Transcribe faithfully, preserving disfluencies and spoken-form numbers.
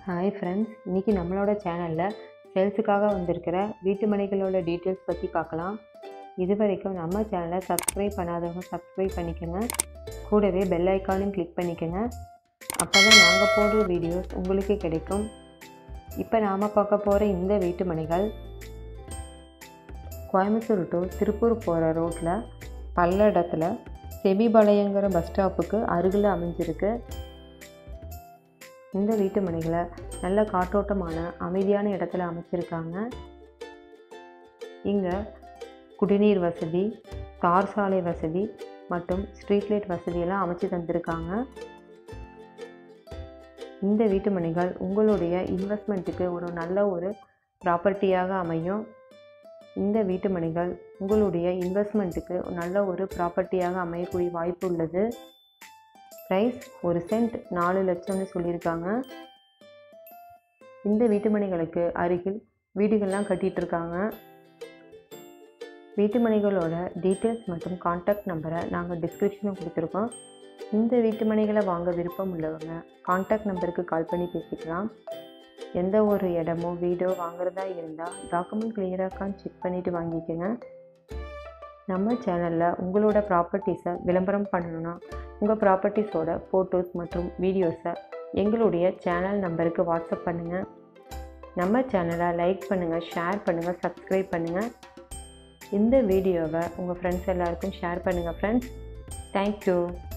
Hi friends, இன்றைக்கி நம்மளோட சேனலில் சேல்ஸுக்காக வந்திருக்கிற வீட்டு மனைகளோட டீட்டெயில்ஸ் பற்றி பார்க்கலாம். இது வரைக்கும் நம்ம சேனலை சப்ஸ்கிரைப் பண்ணாதவங்க சப்ஸ்கிரைப் பண்ணிக்கோங்க. கூடவே பெல் ஐக்கானும் கிளிக் பண்ணிக்கோங்க. அப்போ தான் நாங்கள் போடுற வீடியோஸ் உங்களுக்கு கிடைக்கும். இப்போ நாம் பார்க்க போகிற இந்த வீட்டு மனைகள் கோயம்புத்தூர் டு திருப்பூர் போகிற ரோட்டில் பல்லடத்தில் செபிபாளையங்கிற பஸ் ஸ்டாப்புக்கு அருகில் அமைஞ்சிருக்கு. இந்த வீட்டு மனைகளை நல்ல காற்றோட்டமான அமைதியான இடத்துல அமைச்சிருக்காங்க. இங்கே குடிநீர் வசதி, தார் சாலை வசதி மற்றும் ஸ்ட்ரீட் லைட் வசதியெல்லாம் அமைச்சு தந்திருக்காங்க. இந்த வீட்டு மனைகள் உங்களுடைய இன்வெஸ்ட்மெண்ட்டுக்கு ஒரு நல்ல ஒரு ப்ராப்பர்ட்டியாக அமையும். இந்த வீட்டு மனைகள் உங்களுடைய இன்வெஸ்ட்மெண்ட்டுக்கு நல்ல ஒரு ப்ராப்பர்ட்டியாக அமையக்கூடிய வாய்ப்பு உள்ளது. ப்ரைஸ் ஒரு சென்ட் நாலு லட்சம்னு சொல்லியிருக்காங்க. இந்த வீட்டு மனைகளுக்கு அருகில் வீடுகள்லாம் கட்டிகிட்ருக்காங்க. வீட்டு மனைகளோட டீட்டெயில்ஸ் மற்றும் கான்டாக்ட் நம்பரை நாங்கள் டிஸ்கிரிப்ஷனில் கொடுத்துருக்கோம். இந்த வீட்டு மனைகளை வாங்க விருப்பம் உள்ளவங்க கான்டாக்ட் நம்பருக்கு கால் பண்ணி பேசிக்கலாம். எந்த ஒரு இடமோ வீடோ வாங்குறதா இருந்தால் டாக்குமெண்ட் கிளியராகான்னு செக் பண்ணிவிட்டு வாங்கிக்கோங்க. நம்ம சேனலில் உங்களோட ப்ராப்பர்ட்டிஸை விளம்பரம் பண்ணணுன்னா உங்கள் ப்ராப்பர்ட்டிஸோட ஃபோட்டோஸ் மற்றும் வீடியோஸை எங்களுடைய சேனல் நம்பருக்கு வாட்ஸ்அப் பண்ணுங்கள். நம்ம சேனலை லைக் பண்ணுங்கள், ஷேர் பண்ணுங்கள், சப்ஸ்கிரைப் பண்ணுங்கள். இந்த வீடியோவை உங்கள் ஃப்ரெண்ட்ஸ் எல்லாருக்கும் ஷேர் பண்ணுங்கள் ஃப்ரெண்ட்ஸ். தேங்க்யூ.